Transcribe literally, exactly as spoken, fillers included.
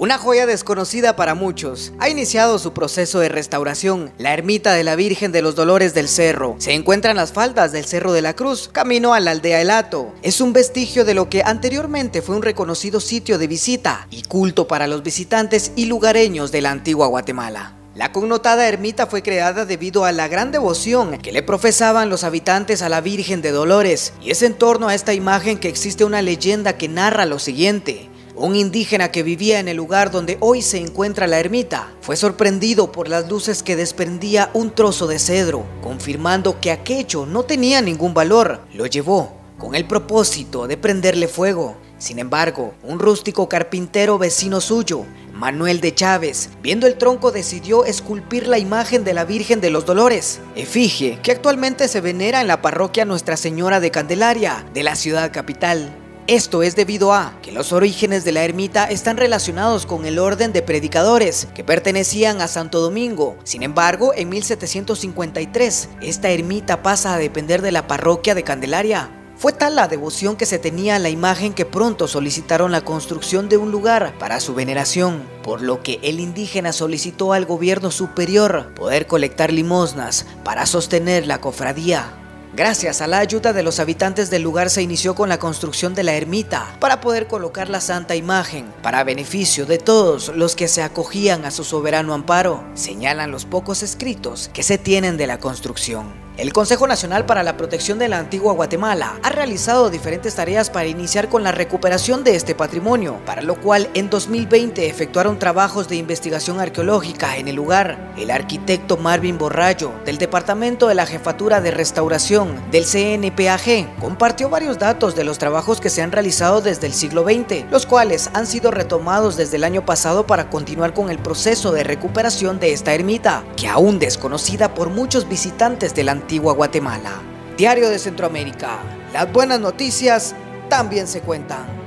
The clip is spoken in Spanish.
Una joya desconocida para muchos, ha iniciado su proceso de restauración. La ermita de la Virgen de los Dolores del Cerro se encuentra en las faldas del Cerro de la Cruz, camino a la aldea El Hato. Es un vestigio de lo que anteriormente fue un reconocido sitio de visita y culto para los visitantes y lugareños de la antigua Guatemala. La connotada ermita fue creada debido a la gran devoción que le profesaban los habitantes a la Virgen de Dolores, y es en torno a esta imagen que existe una leyenda que narra lo siguiente. Un indígena que vivía en el lugar donde hoy se encuentra la ermita fue sorprendido por las luces que desprendía un trozo de cedro, confirmando que aquello no tenía ningún valor. Lo llevó con el propósito de prenderle fuego. Sin embargo, un rústico carpintero vecino suyo, Manuel de Chávez, viendo el tronco, decidió esculpir la imagen de la Virgen de los Dolores, efigie que actualmente se venera en la parroquia Nuestra Señora de Candelaria de la ciudad capital. Esto es debido a que los orígenes de la ermita están relacionados con el orden de predicadores que pertenecían a Santo Domingo. Sin embargo, en mil setecientos cincuenta y tres, esta ermita pasa a depender de la parroquia de Candelaria. Fue tal la devoción que se tenía a la imagen que pronto solicitaron la construcción de un lugar para su veneración, por lo que el indígena solicitó al gobierno superior poder colectar limosnas para sostener la cofradía. Gracias a la ayuda de los habitantes del lugar se inició con la construcción de la ermita para poder colocar la santa imagen para beneficio de todos los que se acogían a su soberano amparo, señalan los pocos escritos que se tienen de la construcción. El Consejo Nacional para la Protección de la Antigua Guatemala ha realizado diferentes tareas para iniciar con la recuperación de este patrimonio, para lo cual en dos mil veinte efectuaron trabajos de investigación arqueológica en el lugar. El arquitecto Marvin Borrallo, del Departamento de la Jefatura de Restauración del C N P A G, compartió varios datos de los trabajos que se han realizado desde el siglo veinte, los cuales han sido retomados desde el año pasado para continuar con el proceso de recuperación de esta ermita, que aún desconocida por muchos visitantes de la antigua Guatemala. Diario de Centroamérica, las buenas noticias también se cuentan.